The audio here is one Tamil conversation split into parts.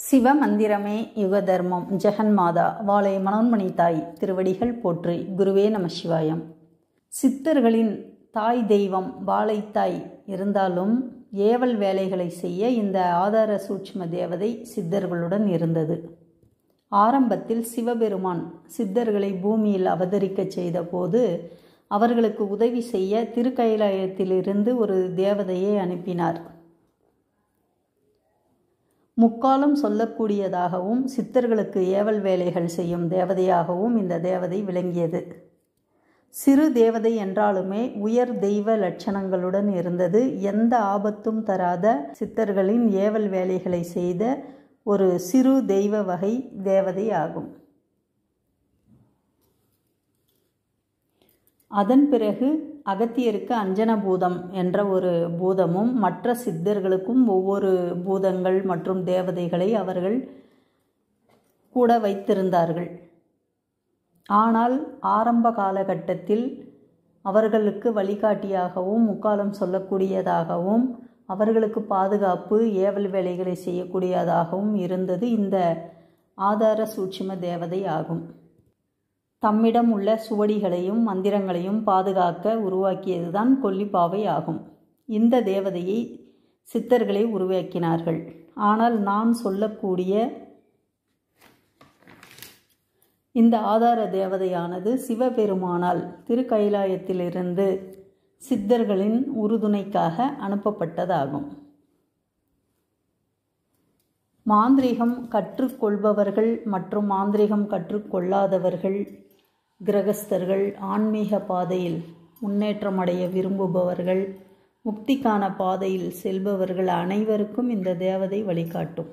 சிவமந்திரமே யுகதர்மம். ஜெகன்மாதா வாளை மனோன்மணி தாய் திருவடிகள் போற்றி. குருவே நம சிவாயம். சித்தர்களின் தாய் தெய்வம் வாழைத்தாய் இருந்தாலும் ஏவல் வேலைகளை செய்ய இந்த ஆதார சூட்சும தேவதை சித்தர்களுடன் இருந்தது. ஆரம்பத்தில் சிவபெருமான் சித்தர்களை பூமியில் அவதரிக்க செய்த போது அவர்களுக்கு உதவி செய்ய திருக்கைலாயத்திலிருந்து ஒரு தேவதையை அனுப்பினார். முக்காலம் சொல்லக்கூடியதாகவும் சித்தர்களுக்கு ஏவல் வேலைகள் செய்யும் தேவதையாகவும் இந்த தேவதை விளங்கியது. சிறு தேவதை என்றாலுமே உயர் தெய்வ லட்சணங்களுடன் இருந்தது. எந்த ஆபத்தும் தராத சித்தர்களின் ஏவல் வேலைகளை செய்த ஒரு சிறு தெய்வ வகை தேவதை ஆகும். அதன் பிறகு அகத்தியருக்கு அஞ்சன பூதம் என்ற ஒரு பூதமும் மற்ற சித்தர்களுக்கும் ஒவ்வொரு பூதங்கள் மற்றும் தேவதைகளை அவர்கள் கூட வைத்திருந்தார்கள். ஆனால் ஆரம்ப காலகட்டத்தில் அவர்களுக்கு வழிகாட்டியாகவும் முக்காலம் சொல்லக்கூடியதாகவும் அவர்களுக்கு பாதுகாப்பு ஏவல் வேலைகளை செய்யக்கூடியதாகவும் இருந்தது இந்த ஆதார சூட்சும தேவதை ஆகும். தம்மிடம் உள்ள சுவடிகளையும் மந்திரங்களையும் பாதுகாக்க உருவாக்கியதுதான் கொல்லிப்பாவை ஆகும். இந்த தேவதையை சித்தர்களை உருவாக்கினார்கள். ஆனால் நான் சொல்லக்கூடிய இந்த ஆதார தேவதையானது சிவபெருமானால் திருக்கைலாயத்திலிருந்து சித்தர்களின் உறுதுணைக்காக அனுப்பப்பட்டதாகும். மாந்திரீகம் கற்றுக்கொள்பவர்கள் மற்றும் மாந்திரீகம் கற்றுக்கொள்ளாதவர்கள், கிரகஸ்தர்கள், ஆன்மீக பாதையில் முன்னேற்றமடைய விரும்புபவர்கள், முக்திக்கான பாதையில் செல்பவர்கள் அனைவருக்கும் இந்த தேவதை வழிகாட்டும்.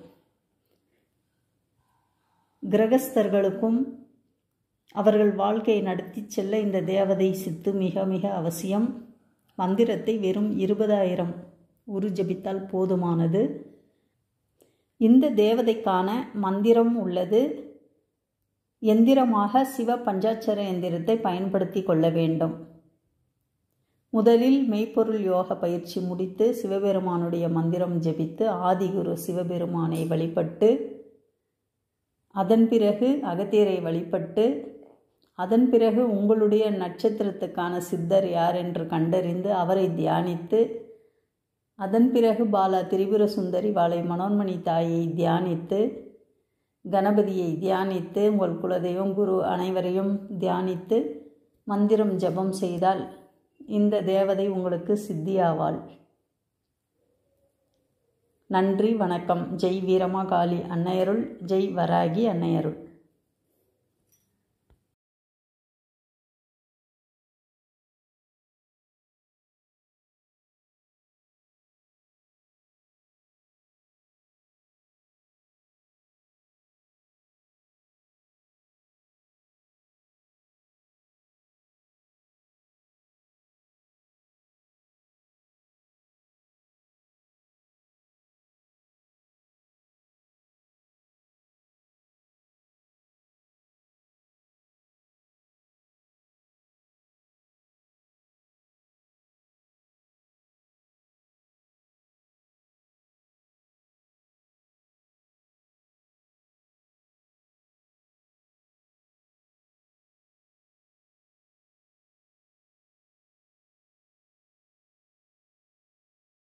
கிரகஸ்தர்களுக்கும் அவர்கள் வாழ்க்கையை நடத்தி செல்ல இந்த தேவதை சித்து மிக மிக அவசியம். மந்திரத்தை வெறும் 20,000 உரு ஜபித்தால் போதுமானது. இந்த தேவதைக்கான மந்திரம் உள்ளது. எந்திரமாக சிவ பஞ்சாட்சர எந்திரத்தை பயன்படுத்தி கொள்ள வேண்டும். முதலில் மெய்ப்பொருள் யோக பயிற்சி முடித்து சிவபெருமானுடைய மந்திரம் ஜபித்து ஆதிகுரு சிவபெருமானை வழிபட்டு அதன் பிறகு அகத்தியரை வழிபட்டு அதன் பிறகு உங்களுடைய நட்சத்திரத்துக்கான சித்தர் யார் என்று கண்டறிந்து அவரை தியானித்து அதன் பிறகு பாலா திரிபுர சுந்தரி வாளை மனோன்மணி தாயை தியானித்து கணபதியை தியானித்து உங்கள் குலதெய்வம் குரு அனைவரையும் தியானித்து மந்திரம் ஜபம் செய்தால் இந்த தேவதை உங்களுக்கு சித்தியாவாள். நன்றி, வணக்கம். ஜெய் வீரமா காளி அன்னையருள், ஜெய் வராகி அன்னையருள்.